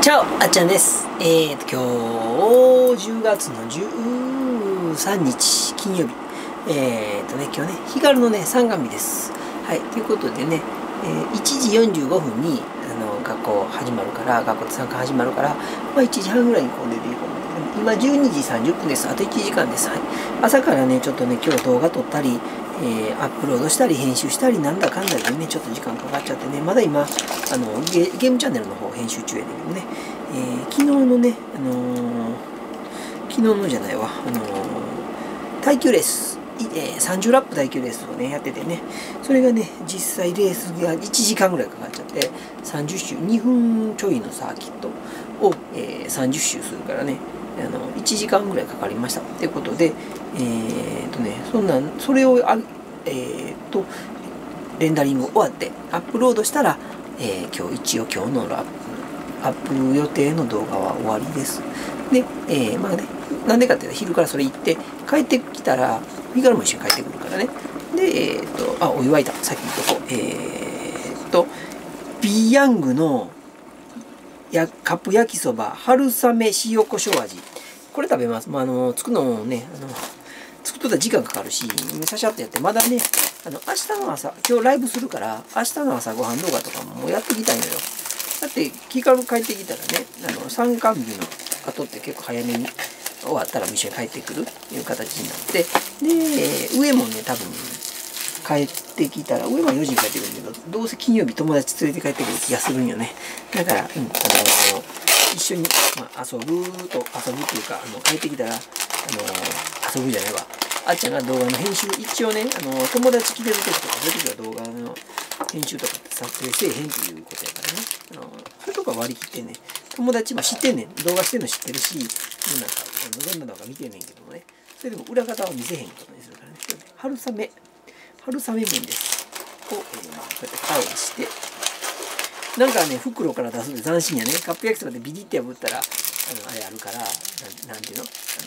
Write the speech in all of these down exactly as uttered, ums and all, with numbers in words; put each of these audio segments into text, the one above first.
チャオ、あっちゃんです。えーと、今日、じゅうがつのじゅうさんにち、金曜日。えーとね、今日ね、日軽のね、三が日です。はい、ということでね、えー、いちじよんじゅうごふんに、あの、学校始まるから、学校参加始まるから、まあ、いちじはんぐらいにこう出ていこう。今、じゅうにじさんじゅっぷんです。あといちじかんです。はい。朝からね、ちょっとね、今日動画撮ったり、えー、アップロードしたり編集したりなんだかんだでねちょっと時間かかっちゃってねまだ今あの ゲ, ゲームチャンネルの方編集中やねんけどね、えー、昨日のね、あのー、昨日のじゃないわ、あのー、耐久レース、えー、さんじゅうラップ耐久レースをねやっててねそれがね実際レースがいちじかんぐらいかかっちゃってさんじゅっしゅうにふんちょいのサーキットを、えー、さんじゅっしゅうするからねあのいちじかんぐらいかかりましたっていうことでえー、っとねそんなんそれをあえー、っとレンダリング終わってアップロードしたら、えー、今日一応今日のアップアップ予定の動画は終わりです。で、えー、まあねなんでかっていうと昼からそれ行って帰ってきたらミカルも一緒に帰ってくるからねでえー、っとあお湯沸いたさっき言っとこうえー、っとビーヤングのやカップ焼きそば春雨塩コショウ味これ食べます。まあ、あの作るのもねあの作っとったら時間かかるしシャシャってやってまだねあの明日の朝今日ライブするから明日の朝ご飯動画とかももうやっていきたいのよ。だって気軽帰ってきたらねあの参観日の後って結構早めに終わったら一緒に帰ってくるっていう形になってで上もね多分帰ってきたら上もよじに帰ってくるんだけどどうせ金曜日友達連れて帰ってくる気がするんよね。だから、うん、あの一緒に、まあ、遊ぶと遊ぶっていうかあの帰ってきたらあの遊ぶじゃないわあっちゃんが動画の編集一応ねあの友達来てる時とかそういう時は動画の編集とかって撮影せえへんっていうことやからねあのそういうとこは割り切ってね友達も知ってんねん動画してんの知ってるしなんかあのどんな動画見てんねんけどもねそれでも裏方は見せへんことにするからね春雨春雨麺ですを、えー、こうやって返してなんかね袋から出すの斬新やねカップ焼きそばでビリって破ったらあのあれあるからな ん, なんていうの、あの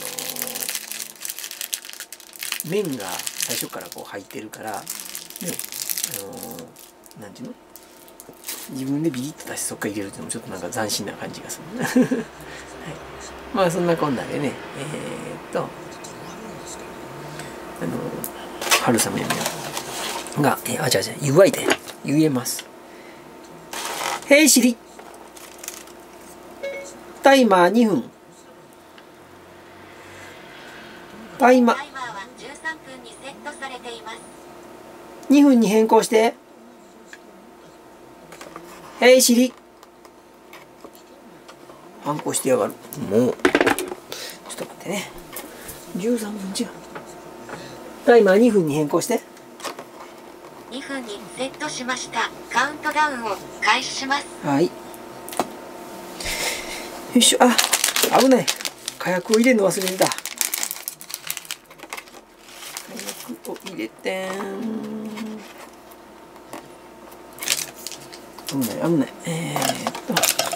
ー、麺が最初からこう入ってるからねあのー、なんていうの自分でビリッと出してそっから入れるっていうのもちょっとなんか斬新な感じがする、はい、まあそんなこんなでねえー、っとあのー、春雨麺が、えー、あ、違う違う、湯沸いて、湯えます。へい、シリ。タイマーにふん。タイマー。にふんに変更して。へい、シリ。反抗してやがる。もう。ちょっと待ってね。じゅうさんぷん違う。タイマーにふんに変更して。 にふんにセットしました。カウントダウンを開始します。 はい。よいしょ。あ、危ない。火薬を入れるの忘れてた。火薬を入れてん。危ない危ない。えー、っと。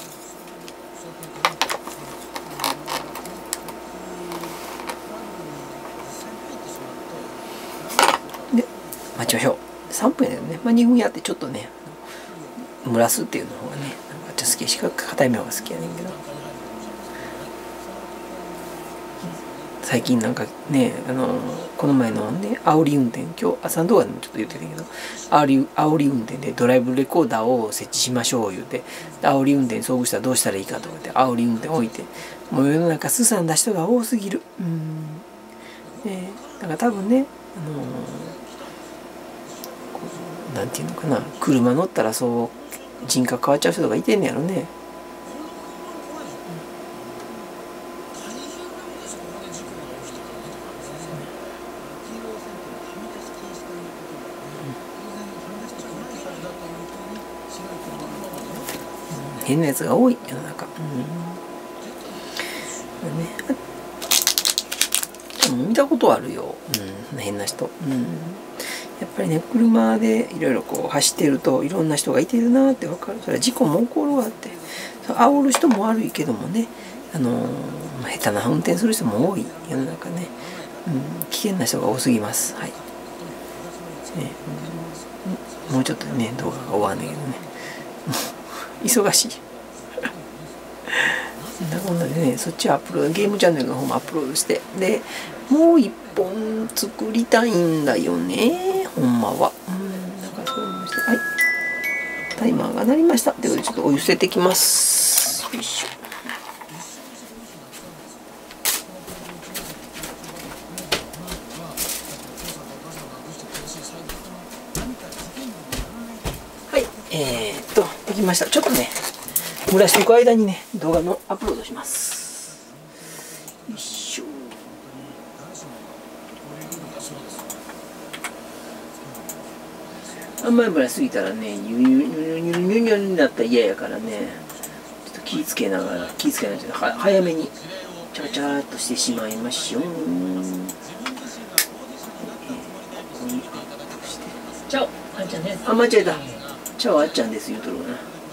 で、待ちましょう。さんぷんやけどね、まあ、にふんやってちょっとね蒸らすっていうの方がねなんかちょっと好きしか硬いめの方が好きやねんけど最近なんかねあのこの前のね煽り運転今日朝の動画でもちょっと言ってたけど煽り煽り運転でドライブレコーダーを設置しましょう言うて煽り運転遭遇したらどうしたらいいかとかって煽り運転置いてもう世の中すさんだ人が多すぎるうんねだから多分ねあのなんていうのかな車乗ったらそう人格変わっちゃう人がいてんねやろね。うん、変なやつが多い世の中。うん、ね、見たことあるよ、うん、変な人。うんやっぱりね車でいろいろこう走ってるといろんな人がいてるなって分かる。それは事故も起こるわって煽る人も悪いけどもねあのー、下手な運転する人も多い世の中ね、うん、危険な人が多すぎます。はい、ね、もうちょっとね動画が終わんねんけどね忙しいんなこんなでね、そっちはアップロード、ゲームチャンネルの方もアップロードして、でもう一本作りたいんだよね、ほんまは。うん、なんかそういうのして、はい、タイマーが鳴りました。ということで、ちょっとお湯捨ててきます。よいしょ。はい、えー、っと、できました。ちょっとね、蒸らしていく間にね、動画のアップロードします。よいしょ。あんまり蒸らしすぎたらね、ニュニュニュニュニュニュになったら嫌やからね、ちょっと気ぃつけながら、気ぃつけないとは早めにちゃちゃっとしてしまいましょう。チャオ、あっちゃんです。あ、間違えた。チャオ、あっちゃんです言うとるな。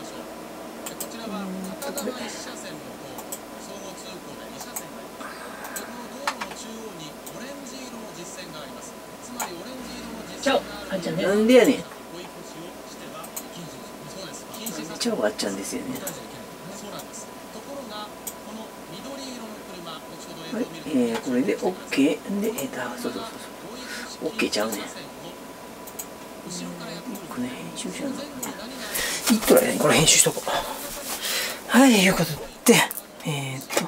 チャオ、あっちゃんです。なんでやねん。チャオ、あっちゃんですよね。はい、えー、これで OK で、えー、だ、そうそうそうそう。OK ちゃうね。これ編集者の。いっとらやね、これ編集しとこう。はい、いうことで、えー、っと、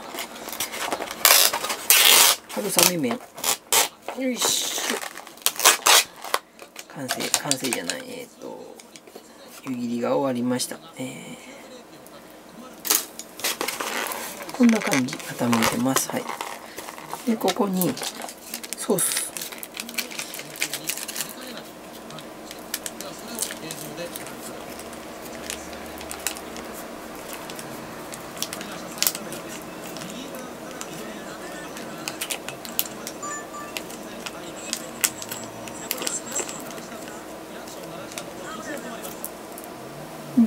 春雨麺。よいしょ。完成、完成じゃない、えー、っと、湯切りが終わりました。えー、こんな感じ、傾いてます。はい。で、ここに、ソース。うん。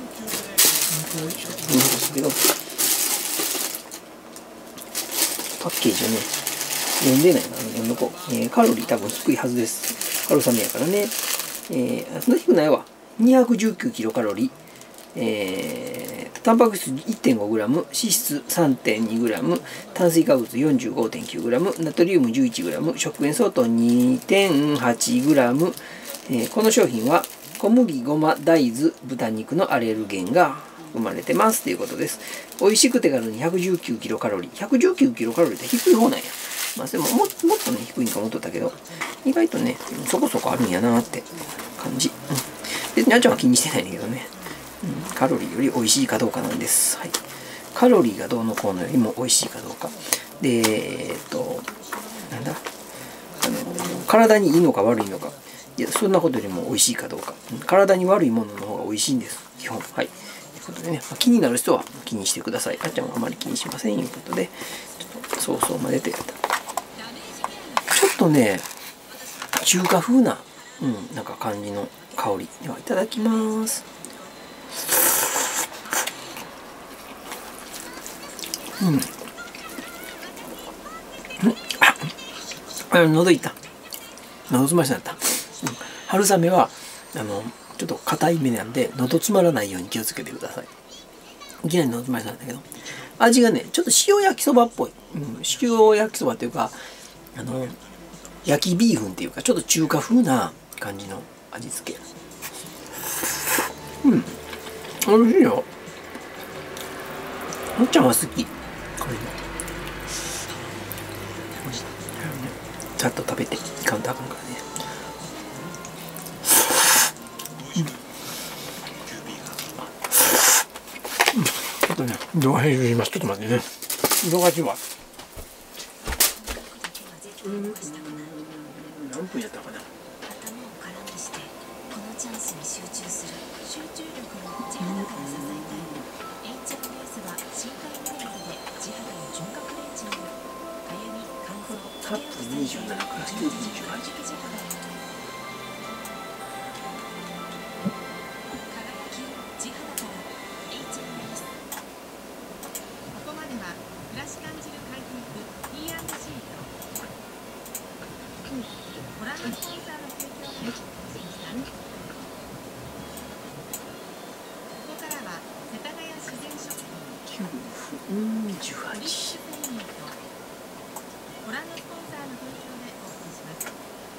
パッケージをね、読んでないな、読んどこう。えー、カロリー多分低いはずです。春雨やからね。えー、そんな低くないわ。にひゃくじゅうきゅうキロカロリー。えー、タンパク質 いってんごグラム、脂質 さんてんにグラム、炭水化物 よんじゅうごてんきゅうグラム、ナトリウム じゅういちグラム、食塩相当 にてんはちグラム。えー、この商品は小麦、ごま、大豆、豚肉のアレルゲンが含まれてますということです。美味しくて軽いひゃくじゅうきゅうキロカロリー。ひゃくじゅうきゅうキロカロリーって低い方なんや。まあ、でもももっとね、低いんか思っとったけど、意外とね、そこそこあるんやなって感じ。うん、で、にゃんちゃんは気にしてないんだけどね、うん。カロリーより美味しいかどうかなんです。はい。カロリーがどうのこうのよりも美味しいかどうか。で、えー、っと、なんだ、あの、体にいいのか悪いのか。いや、そんなことよりも美味しいかどうか。体に悪いものの方が美味しいんです。基本。はい。ということでね、まあ、気になる人は気にしてください。あっちゃんはあまり気にしません。ということで、ちょっとソースを混ぜて、ちょっとね、中華風な、うん、なんか感じの香り。では、いただきます。うん。うん。あ、喉いった。喉詰まりになった。うん、春雨はあのちょっと硬い目なんで喉詰まらないように気をつけてください。いきなり喉詰まりなんだけど、味がねちょっと塩焼きそばっぽい、うん、塩焼きそばっていうかあの焼きビーフンっていうかちょっと中華風な感じの味付け。うん、美味しいよ。おっちゃんは好き。これね、ちゃんと食べていかんとあかんからね。ちょっとね、動画編集します。ちょっと待ってね。動画中は。うん、何分やったかな。 頭を空にしてこのチャンスに集中する。集中力を地肌から支えたい。エイチエムエス は深海ミネラルで地肌を純白レンジング。かゆみ、乾燥、 カップにじゅうななからにじゅうはち。 輝きを地肌から エイチエムエス。ここまでは暮らし感じる快適 ピーアンドシー とご覧のスポンサーの提供でお送りしました。ここからは世田谷自然食品きゅうふんじゅうはち。 ご覧のスポンサーの提供でお送りします。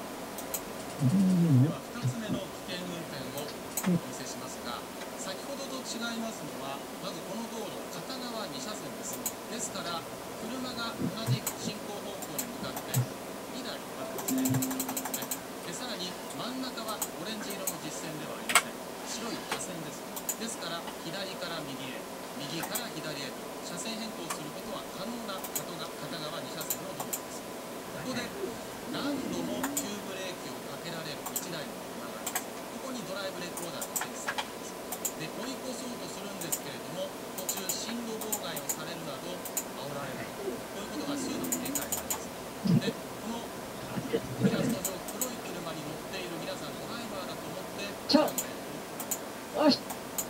ではふたつめの危険運転をお見せしますが、先ほどと違いますのは、まずこの道路片側に車線です。ですから車が同じ進行方向に向かってにだいあるんですね。でさらに真ん中はオレンジ色の実線ではありません。白い破線です。ですから左から右へ、右から左へと車線変更することは可能な片側に車線の道路です。ここで何度も急ブレーキをかけられるいちだいの車があります。ここにドライブレコーダーが設置されています。で追い越そうとするんですけれども、途中進路妨害をされるなど煽られるということが数度繰り返されます。でこのイラスト上、黒い車に乗っている皆さんドライバーだと思ってちょよし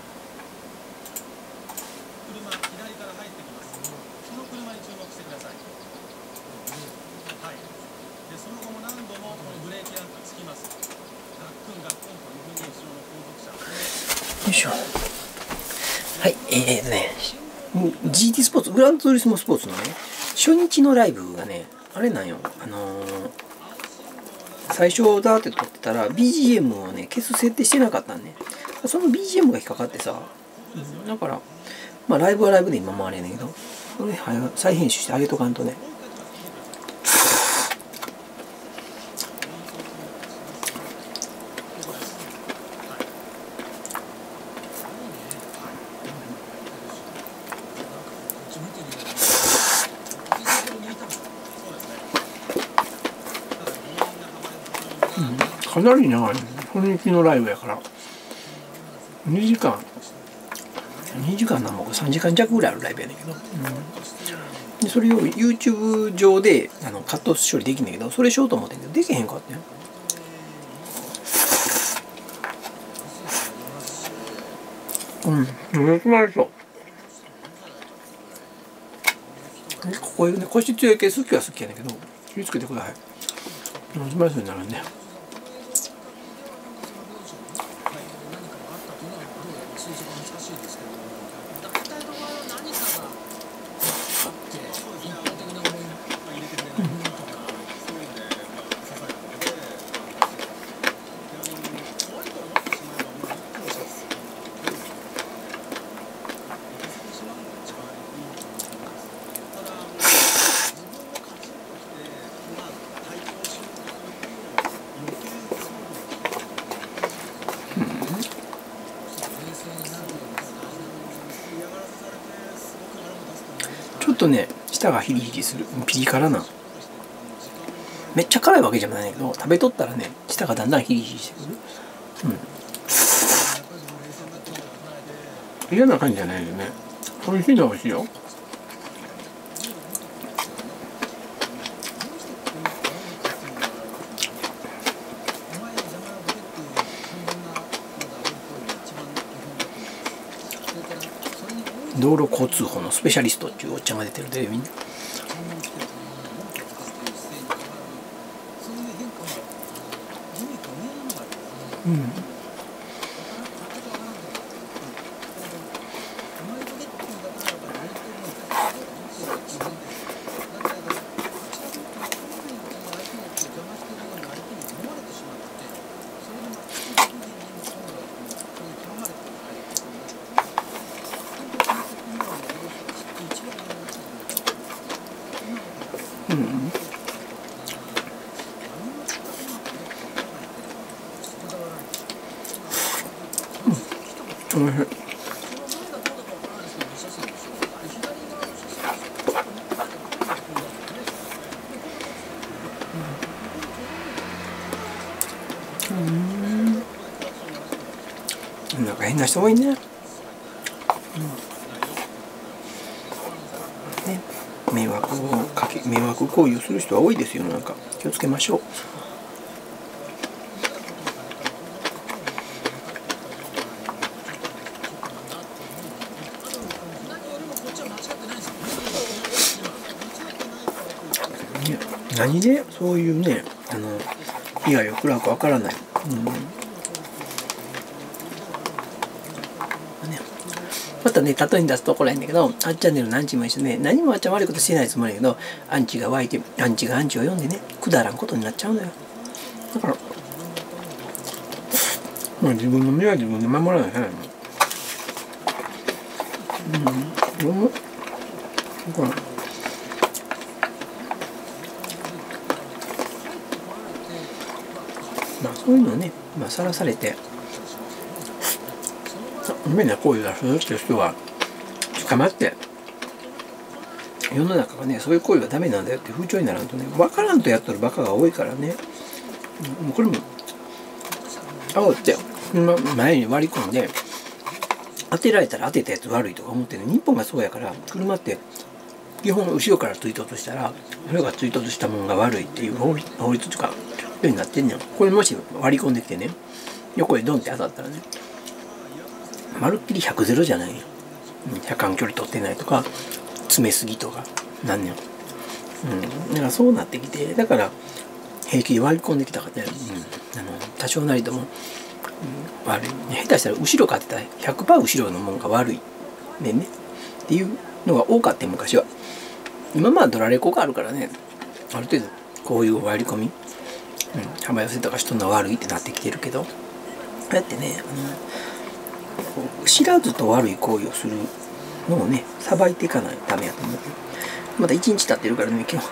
車左から入ってきます。その車に注目してください。はい。でその後も何度もこのブレーキランプがつきます。ガックンガックンというふうに後ろの後続車よいしょ。はい、えーとね ジーティー スポーツ、グランツーリスモスポーツのね初日のライブがねあれなんよ、あのー、最初だって撮ってたら ビージーエム をね消す設定してなかったんね。その ビージーエム が引っかかってさ、うん、だからまあライブはライブで今もあれやねんけど、これ再編集してあげとかんとね。 かなり長い初日のライブやからにじかんにじかんなんもさんじかん弱ぐらいあるライブやねんけど、うん、でそれを YouTube 上であのカット処理できんねんけど、それしようと思ってんけどできへんかったよ。 うんめっちゃまりそう。 ここいうね腰強い系好きは好きやねんけど気をつけてください。めっちゃまりそうになるんで、ちょっとね舌がヒリヒリする、ピリ辛な、めっちゃ辛いわけじゃないんだけど食べとったらね舌がだんだんヒリヒリしてくる。 嫌な感じじゃないよね。美味しいのは美味しいよ。 道路交通法のスペシャリストっていうおっちゃんが出てるテレビに、うんおいしい。うん、なんか変な人多いね。うん、ね、迷惑をかけ迷惑行為をする人は多いですよ。なんか気をつけましょう。何でそういうね、あの被害を食らうかわからない。うんね、 またね例えに出すところやんだけど、あっちゃんねるのアンチも一緒ね、何もあっちゃん悪いことしてないつもりやけど、アンチが湧いてアンチがアンチを読んでねくだらんことになっちゃうのよ。だからまあ自分の身は自分で守らなきゃいけないの。うん、うん、だからまあそういうのね、まあさらされて夢な行為がするっていう人は捕まって、世の中がねそういう行為はダメなんだよって風潮にならんとね、分からんとやっとるバカが多いからね、うん、これも煽って前に割り込んで当てられたら当てたやつ悪いとか思ってるの。日本がそうやから、車って基本後ろから追突したらそれが追突したものが悪いっていう法律法律とかようになってんねん。これもし割り込んできてね横へドンって当たったらねまるっきりひゃくゼロじゃないよ。車間距離取ってないとか詰めすぎとかなんねん。うんだからそうなってきて、だから平気で割り込んできたからね、うん、あの多少なりとも、うん、悪い下手したら後ろからってひゃくパーセント後ろのもんが悪いねんねっていうのが多かった昔は。今まあドラレコがあるからね、ある程度こういう割り込み、うん、幅寄せとかしとんのは悪いってなってきてるけど、だってねあの知らずと悪い行為をするのをねさばいていかないとダメやと思う。まだいちにち経ってるからね今日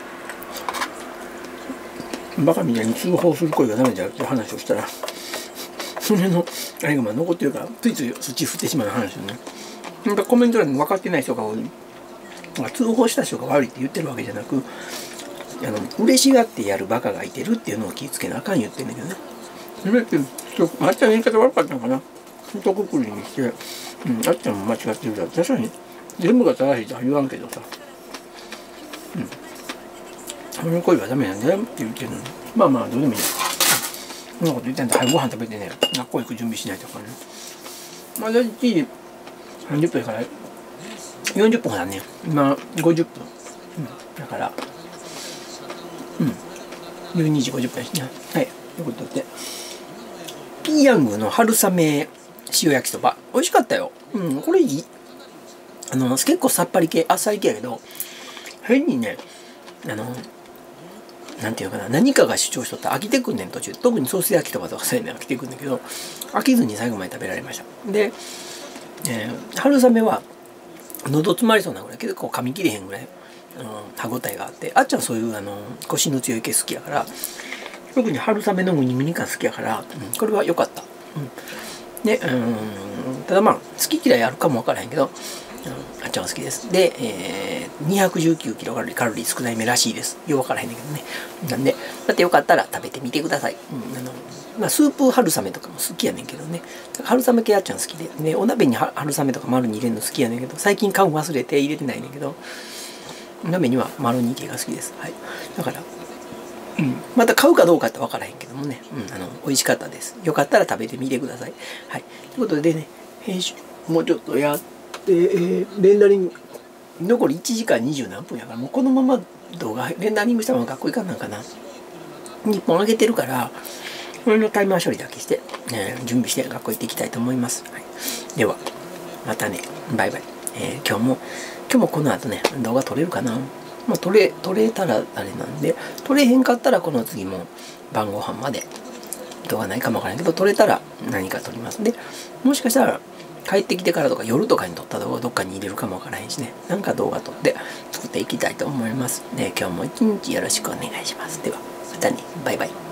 バカみたいに通報する行為がダメだよっていう話をしたらそれのあれがまあ残ってるからついついそっち振ってしまう話よね。なんかコメント欄に分かってない人が多い。通報した人が悪いって言ってるわけじゃなく、あの嬉しがってやるバカがいてるっていうのを気ぃつけなあかん言ってんだけどね。それってあっちゃんの言い方悪かったのかな。ひとくくりにして、うん、あっちゃんも間違ってるから確かに全部が正しいとは言わんけどさ、うん、そういう恋はダメなんだよって言ってるのに、まあまあどうでもいい。そんなこと言ってんだ。はいご飯食べてね学校行く準備しないとかね。まあだいたいさんじゅっぷんからよんじゅっぷんだね。今ごじゅっぷん、うん、だからうんじゅうにじごじゅっぷんですね。はいということでピーヤングの春雨塩焼きそば美味しかったよ。うんこれいい。あの結構さっぱり系あっさり系やけど変にねあのなんていうかな、何かが主張しとったら飽きてくんねん途中。特にソース焼きそばとかそういうの飽きてくんだけど飽きずに最後まで食べられました。で、えー、春雨は喉詰まりそうなぐらい結構噛み切れへんぐらいあの歯応えがあって、あっちゃんそういうあのコシの強い系好きやから、特に春雨のムニムニ感好きやから、うん、これは良かった。うん、でうんただまあ好き嫌いあるかも分からへんけど、うん、あっちゃんは好きです。で、えー、にひゃくじゅうきゅうキロカロリーカロリー少ないめらしいです。よく分からへんねんけどね。なんでだってよかったら食べてみてください。うん、あのまあ、スープ春雨とかも好きやねんけどね。春雨系あっちゃん好きで、ね、お鍋に春雨とか丸に入れるの好きやねんけど、最近買う忘れて入れてないねんけど、鍋には丸に系が好きです。はい、だから、うん、また買うかどうかって分からへんけどもね、うん、あの美味しかったです。よかったら食べてみてください。はい、ということでね、編集もうちょっとやって、えー、レンダリング残りいちじかんにじゅうなんぷんやから、もうこのまま動画レンダリングしたまま学校行かんなんかな。いっぽんあげてるからこれのタイマー処理だけして、えー、準備して学校行っていきたいと思います。はい、ではまたね、バイバイ。えー、今日も今日もこの後ね動画撮れるかな。まあ、撮れ撮れたらあれなんで、撮れへんかったらこの次も晩ご飯まで動画ないかもわからないけど、撮れたら何か撮りますんで、もしかしたら帰ってきてからとか夜とかに撮った動画どっかに入れるかもわからへんしね、なんか動画撮って作っていきたいと思います。ね、今日も一日よろしくお願いします。ではまたね、バイバイ。